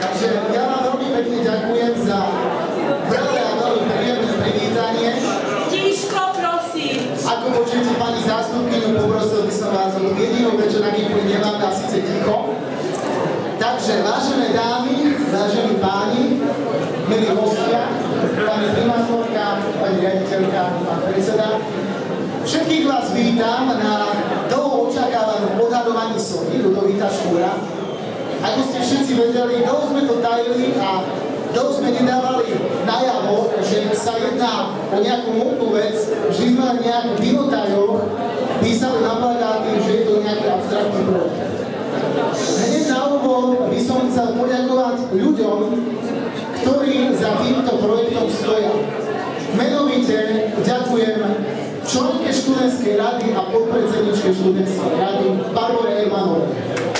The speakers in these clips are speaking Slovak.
Takže ja vám veľmi pekne ďakujem za veľmi a veľmi príjemné privítanie. Tiško, prosím. Ako počujete pani zástupkyňu, poprosil by som vás o jedinou vec, čo na výplň nemáme, a síce ticho. Takže, vážené dámy, vážení páni, milí hostia, pani primátorka, pani riaditeľka, pán predseda, všetkých vás vítam na dlho očakávanom odhadovaní somy Ľudovita Štúra. Ako ste všetci vedeli, dlho sme to tajili a dlho sme nedávali najavo, že sa jedná o nejakú múdnu vec, že sme nejak v dinotajoch písali na plagáty, že je to nejaký abstraktný projekt. Hneď na úvod by som chcel poďakovať ľuďom, ktorí za týmto projektom stoja. Menovite ďakujem členke študentskej rady a podpredsedničke študentskej rady Barbore Ermanovej.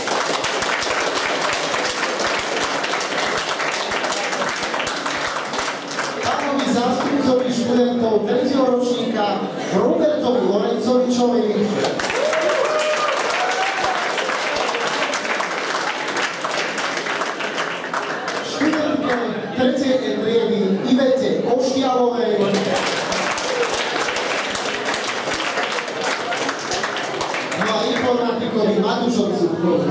Pánovi zástupcovi študentov 3. ročníka Robertovi Lorencovičovi, študentke 3. triedy Ivete Koštialovej, no a informatikovi Matúšovi Zubkovi.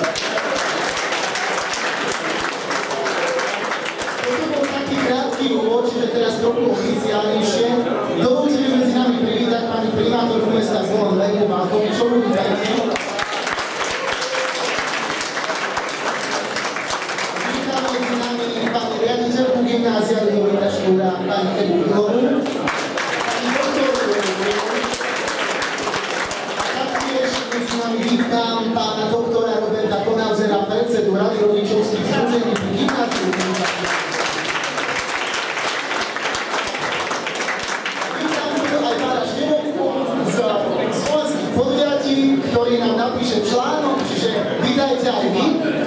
Toto bol taký krátky úvod, čiže teraz trochu oficiálnejšie. Dovolte mi medzi nami privítať pani primátorku mesta Zvolen Lenku Malkovičovú. Vítajte. Vítam medzi nami pani riaditeľku gymnázia Ľudovita Štúra, pani Evu Ilovu. Vítam pána doktora Roberta Konauzera, predsedu Rady rodičovských združení pri gymnáziu. Vítam aj pána Števovku z slovenských podujatí, ktorý nám napíše článok, čiže vítajte aj vy.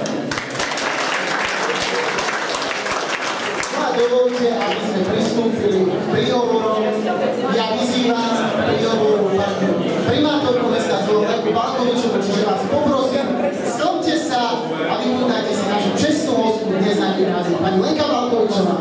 No a dovolte, aby sme pristúpili k príhovorom. Ja vyzývam príhovoru primátorku mesta Zvolen Lenku Malkovičovú, čiže vás poprosím, sklonte sa a vychutnajte si našu čestnú hostku dnes na gymnáziu. Pani Lenka Malkovičová.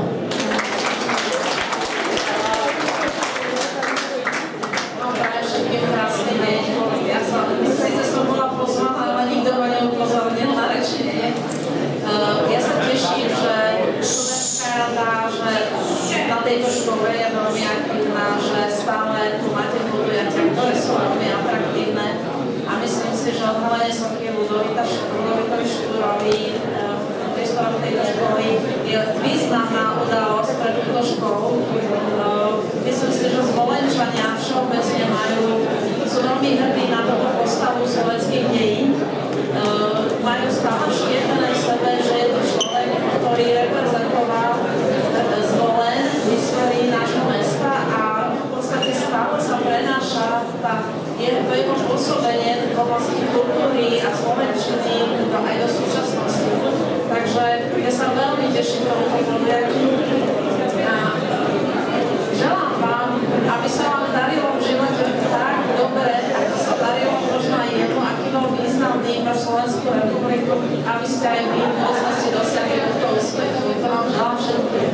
Dobre, všetkým krásny deň. Sice som bola pozvaná, ale nikto ma neupozornil na rečenie. Ja sa teším, že študentská rada, že na tejto škole je veľmi aktívna, že stále tu máte podujatia, ktoré sú veľmi atraktívne. A myslím si, že odhalenie sochy Ľudovitovi Štúrovi v priestoroch tejto školy je významná udalosť pre túto školu. Myslím si, že Zvolenčania všeobecne sú veľmi hrdí na túto postavu slovenských dejín. Majú stále štiepené v sebe, že je to človek, ktorý reprezentoval Zvolen v histórii nášho mesta a v podstate stále sa prenáša to jeho pôsobenie v oblasti kultúry a slovenčiny aj do súčasnosti. Takže ja sa veľmi teším tomuto podujatí a želám vám, aby sa vám darilo v živote tak dobre, ako sa darilo možno aj jemu, aký bol významný pre Slovenskú republiku, aby ste aj vy v budúcnosti dosiahli túto úspechu. To vám želám všetkým.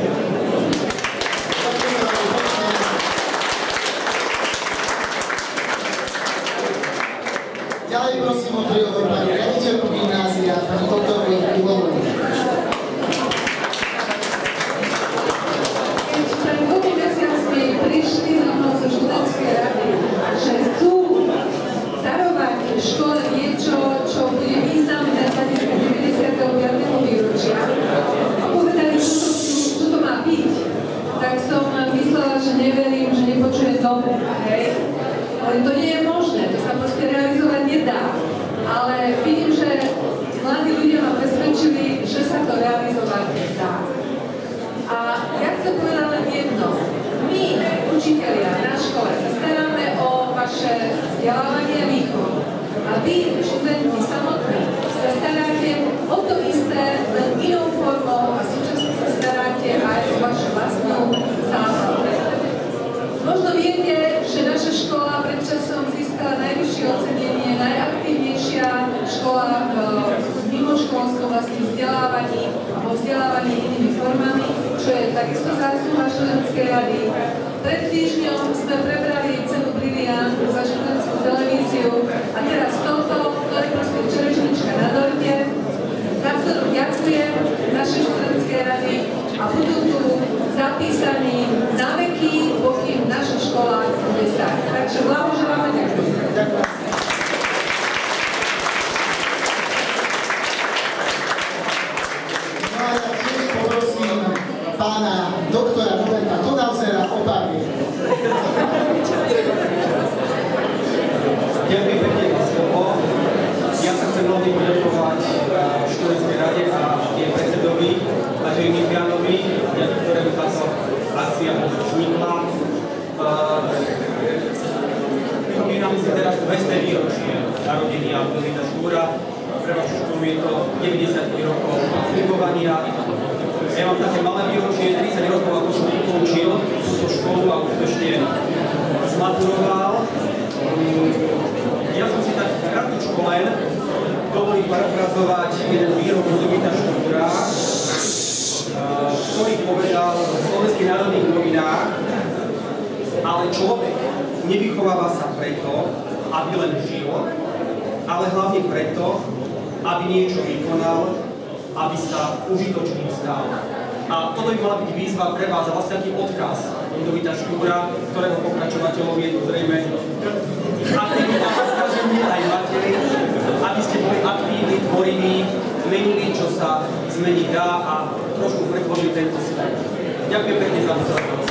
Ďalej prosím o príhovor pani riaditeľku gymnázia, pani doktorku Ilovu. Keď pred 2 mesiacmi prišli za mnou zo študentskej rady, že chcú darovať škole niečo, čo bude významné z hľadiska 95. výročia, študentskej rady. Pred týždňom sme prebrali cenu Briliant za študentskú televíziu a teraz toto, to je proste čerešnička na dorte, za ktorú ďakujem našej študentskej rady a budú tu zapísaní na veky, pokým naša škola bude stáť. Takže blahoželáme, ďakujem. Pána doktora Roberta Tonausera o pár minút. Ďakujem pekne za slovo. Ja sa chcem veľmi poďakovať študentskej rade a jej predsedovi Matejovi Mitrianovi, ktorému táto akcia vznikla. Pripomíname si teraz 200 výročie narodenia Ludvíka Štúra. Pre vašu školu je to 90 rokov fungovania. Ja mám také malé výročie, 30 rokov, ako som ukončil túto školu a úspešne zmaturoval. Ja som si tak krátko len dovolil parafrazovať jeden výrok Ludvíka Štúra, ktorý povedal v Slovenských národných novinách, ale človek nevychováva sa preto, aby len žil, ale hlavne preto, aby niečo vykonal, aby sa užitočným stal. A toto by mala byť výzva pre vás a vlastne taký odkaz Ludvíka Štúra, ktorého pokračovateľom je to zrejme aktivita, snaženie aj materi, aby ste boli aktívni, tvoriví, menili, čo sa zmeniť dá a trošku pretvorili tento svet. Ďakujem pekne za pozornosť.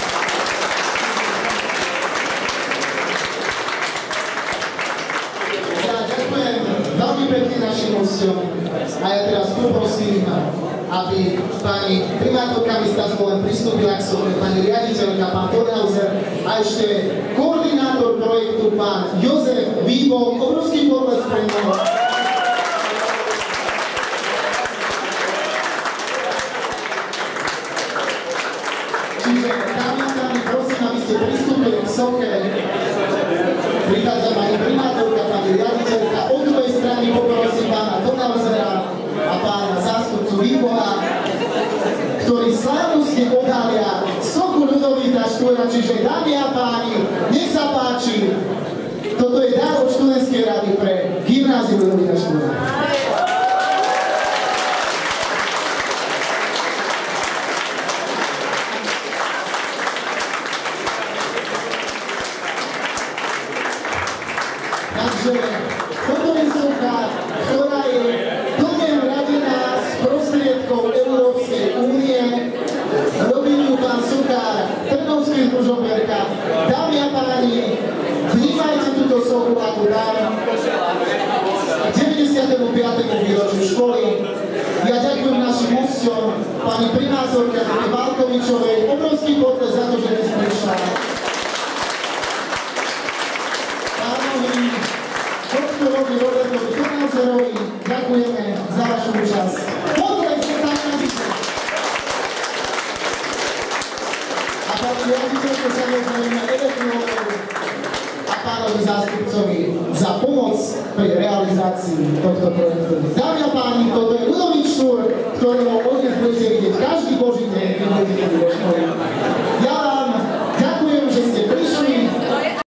Ďakujem veľmi pekne našim hosťom a ja teraz poprosím, aby pani primátorka mesta Zvolen pristúpila k sobe, pani riaditeľka, pán Tonauser a ešte koordinátor projektu, pán Jozef Výbol. Obrovský potlesk pre neho. Čiže, dámy a páni, prosím, aby ste pristúpili k soke. Prichádza pani primátorka, pani riaditeľka. Od druhej strany poprosím pána Tonausera a pána zástupcu Výbola, ktorí slávnostne odhalia sochu Ludvíka Štúra. Čiže, dámy a páni, nech sa páči, toto je dar od študentskej rady pre gymnázium Ludvíka Štúra. Takže toto je socha, ktorá je plne hradená z prostriedkov Európskej únie. Robí ju pán sokár Trnovský z Ružomberka. Dámy a páni, vnímajte túto sochu ako dar k 95. výročiu školy. Ja ďakujem našim hosťom, pani primátorke Anne Valkovičovej. Obrovský potlesk za to, že dnes prišla. Doktorovi Robertovi Tonauserovi ďakujeme za vašu účasť. Potlesk sa navyše. A pani riaditeľke samozrejme Evetinovi a pánovi zástupcovi za pomoc pri realizácii tohto projektu. Dámy a páni, toto je Ludvík Štúr, ktorého dnes budete vidieť každý boží deň, keď budete vo škole. Ja